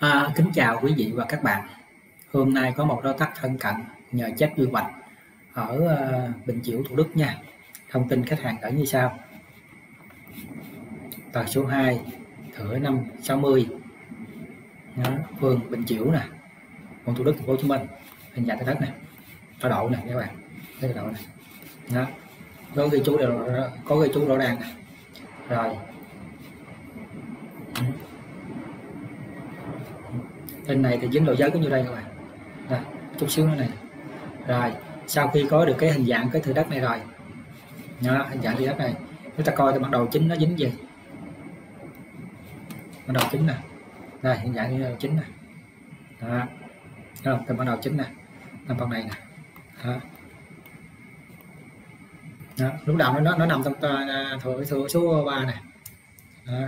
Kính chào quý vị và các bạn. Hôm nay có một đối tác thân cận nhờ check quy hoạch ở Bình Chiểu, Thủ Đức nha. Thông tin khách hàng gửi như sau: tờ số 2 thửa 560, phường Bình Chiểu nè, quận Thủ Đức, thành phố Hồ Chí Minh. Hình dạng đất này, tọa độ này các bạn, cái độ này, đó. Có ghi chú rõ ràng này. Rồi trên này thì dính lộ giới có như đây các bạn, đây, chút xíu nữa này. Rồi sau khi có được cái hình dạng cái thửa đất này rồi, đó, hình dạng thửa đất này, chúng ta coi từ ban đầu chính nó dính gì. Ban đầu chính nè, đây hình dạng như chính nè, đó, không, từ ban đầu chính nè, nằm phần này nè, đó. Đó, lúc đầu nó nằm trong thửa số 3 này, đó.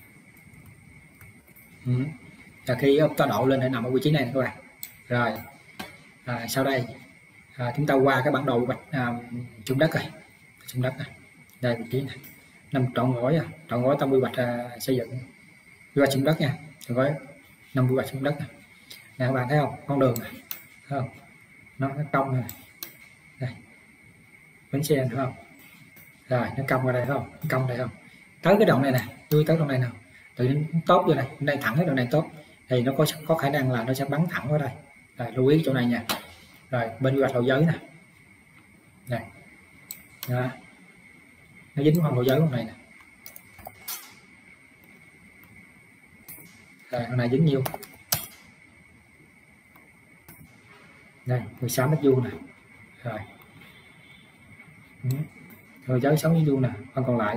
Và khi tọa độ lên để nằm ở vị trí này các bạn. Rồi sau đây chúng ta qua cái bản đồ vạch chung đất rồi, chung đất này, đây vị trí này, nằm trọn gói trong quy hoạch xây dựng, quy hoạch chung đất nha, trọn gói 5 quy hoạch chung đất này. Nè các bạn thấy không, con đường này, thấy không, nó cong này, đây bến xe đúng không, rồi nó cong qua đây không, nó cong đây không, tới cái đoạn này nè, tôi tới đoạn này nào, tự nhiên tốt rồi này, đây thẳng cái đoạn này tốt thì nó có khả năng là nó sẽ bắn thẳng vào đây. Rồi, lưu ý chỗ này nha. Rồi bên quy hoạch lộ giới nè, này, đó. Nó dính vào lộ giới lúc này nè, rồi con này dính nhiêu, đây 16 mét vuông nè, rồi lộ giới 6 mét vuông nè, còn lại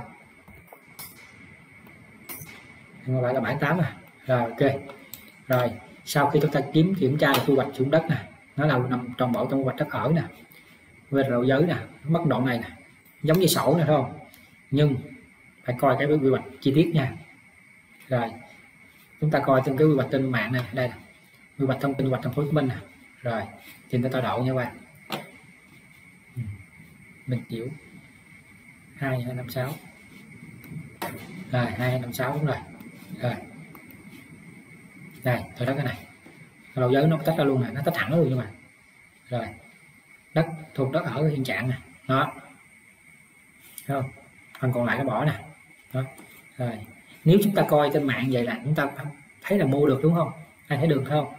là 78 nè. Rồi ok. Rồi sau khi chúng ta kiểm tra được quy hoạch dụng đất nè, nó là nằm toàn bộ trong quy hoạch đất ở nè, về lộ giới nè, mất đoạn này nè, giống như sổ nè, thấy không, nhưng phải coi cái quy hoạch chi tiết nha. Rồi chúng ta coi trên cái quy hoạch trên mạng này, đây nè, quy hoạch thông tin quy hoạch thành phố Hồ Chí Minh nè. Rồi tìm tới tọa độ nha các bạn, Bình Chiểu 2256, rồi 2256 đúng rồi. Rồi đây thửa đất cái này, lộ giới nó tách ra luôn nè, nó tách thẳng luôn các bạn. Rồi đất thuộc đất ở hiện trạng nè, đó, thấy không, phần còn lại nó bỏ nè, đó. Rồi nếu chúng ta coi trên mạng vậy là chúng ta thấy là mua được đúng không, ai thấy được thấy không,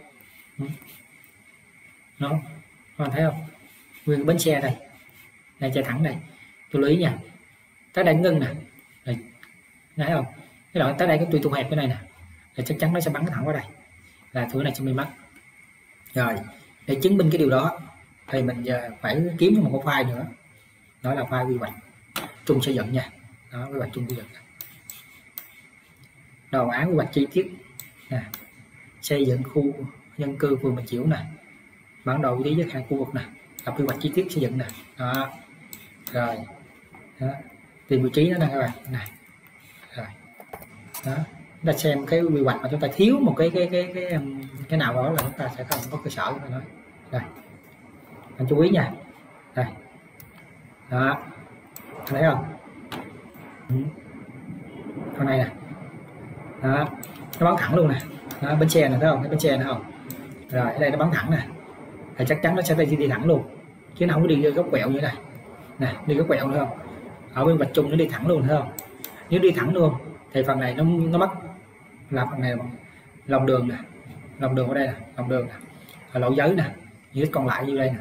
đó, các bạn thấy không, nguyên bến xe đây, đây chạy thẳng đây, tôi lưu ý nha, tới đây ngưng nè, rồi thấy không, cái đoạn tới đây cái tôi hẹp cái này nè, thì chắc chắn nó sẽ bắn thẳng qua đây, là thửa này sẽ bị mất. Rồi để chứng minh cái điều đó thì mình giờ phải kiếm một cái file nữa, đó là file quy hoạch chung xây dựng nha, đó, quy hoạch chung xây dựng, đồ án quy hoạch chi tiết nè, xây dựng khu dân cư phường Bình Chiểu nè, bản đồ vị trí giới hạn khu vực nè, lập quy hoạch chi tiết xây dựng nè, đó. Rồi đó, tìm vị trí nó nè các bạn này. Rồi đó, chúng ta xem cái quy hoạch mà chúng ta thiếu một cái nào đó là chúng ta sẽ không có cơ sở để nói. Đây anh chú ý nha, đây đó, thấy không, con này nè, đó, nó bắn thẳng luôn nè, đó, bến xe này thấy không, cái bến xe này không, rồi ở đây nó bắn thẳng nè, thì chắc chắn nó sẽ đi thẳng luôn, chứ nó không có đi góc quẹo như này nè, đi góc quẹo nữa không, ở bên vạch chung nó đi thẳng luôn thấy không. Nếu đi thẳng luôn thì phần này nó mất, là phần này lòng đường nè, lòng đường ở đây nè, lòng đường nè, ở lộ giới nè, diện tích còn lại như đây nè,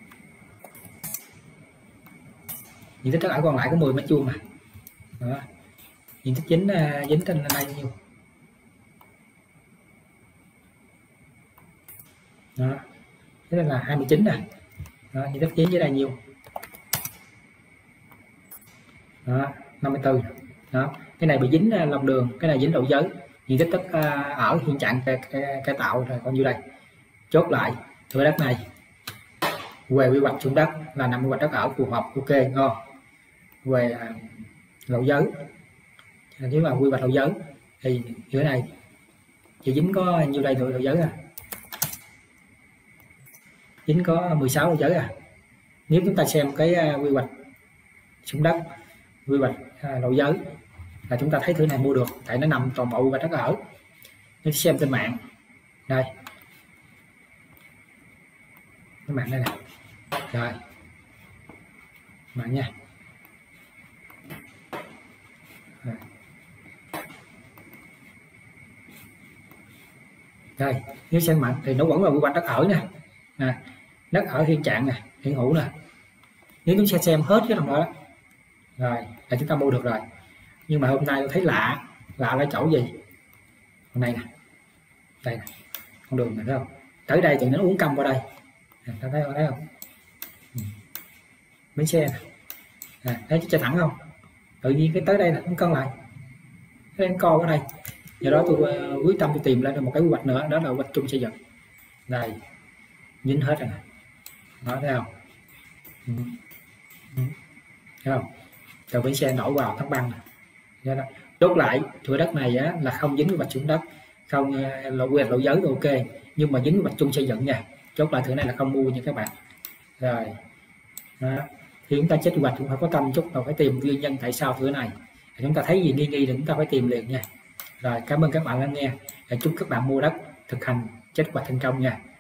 diện tích đất ở còn lại có 10 mét vuông nè, đó. Diện tích dính trên đây nhiêu, đó, thế là 29 nè, đó, diện tích dính dưới đây nhiêu, đó 54, đó, cái này bị dính lòng đường, cái này dính lộ giới, diện tích đất ở hiện trạng cải tạo rồi còn như đây. Chốt lại thửa đất này về quy hoạch dụng đất là nằm quy hoạch đất ở phù hợp, ok ngon. Về lộ giới, nếu mà quy hoạch lộ giới thì giữa này chỉ dính có nhiêu đây lộ giới à, dính có 16 lộ giới à. Nếu chúng ta xem cái quy hoạch dụng đất, quy hoạch lộ giới là chúng ta thấy thửa này mua được, tại nó nằm toàn bộ quy hoạch đất ở. Nếu xem trên mạng đây cái mạng đây nè, rồi mạng nha. Đây nếu xem mạnh thì nó vẫn là quy hoạch đất ở nè, đất ở hiện trạng nè, hiện hữu nè. Nếu chúng sẽ xem hết cái đồng đó rồi là chúng ta mua được rồi. Nhưng mà hôm nay tôi thấy lạ ở chỗ gì hôm nay nè, đây nè, con đường này thấy không, tới đây thì nó uống cong vào đây, ta thấy không, bến xe nè, thấy cho thẳng không, tự nhiên cái tới đây là cũng cân lại cái co ở đây. Do đó tôi quyết tâm tôi tìm lên được một cái quy hoạch nữa, đó là quy hoạch chung xây dựng. Đây dính hết rồi nè, đó thấy không, thấy không, từ bến xe đổ vào thác băng này. Đó. Chốt lại thửa đất này á, là không dính quy hoạch xuống đất, không lộ quyền lộ giới ok, nhưng mà dính quy hoạch chung xây dựng nha. Chốt lại thửa này là không mua nha các bạn. Rồi đó. Thì chúng ta chết quy hoạch cũng phải có tâm chút, rồi phải tìm nguyên nhân tại sao thửa này, chúng ta thấy gì nghi thì chúng ta phải tìm liền nha. Rồi cảm ơn các bạn đã nghe, chúc các bạn mua đất thực hành chết quy hoạch thành công nha.